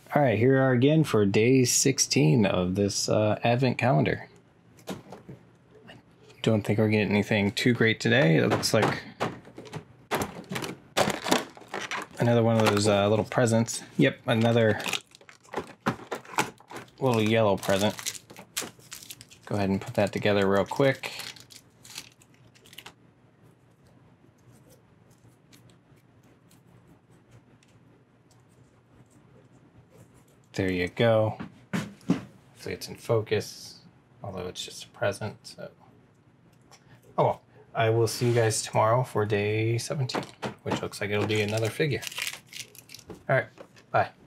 All right, here we are again for day 16 of this Advent calendar. I don't think we're getting anything too great today. It looks like another one of those little presents. Yep, another little yellow present. Go ahead and put that together real quick. There you go. Hopefully it's in focus, although it's just a present. So, oh well. I will see you guys tomorrow for day 17, which looks like it'll be another figure. All right, bye.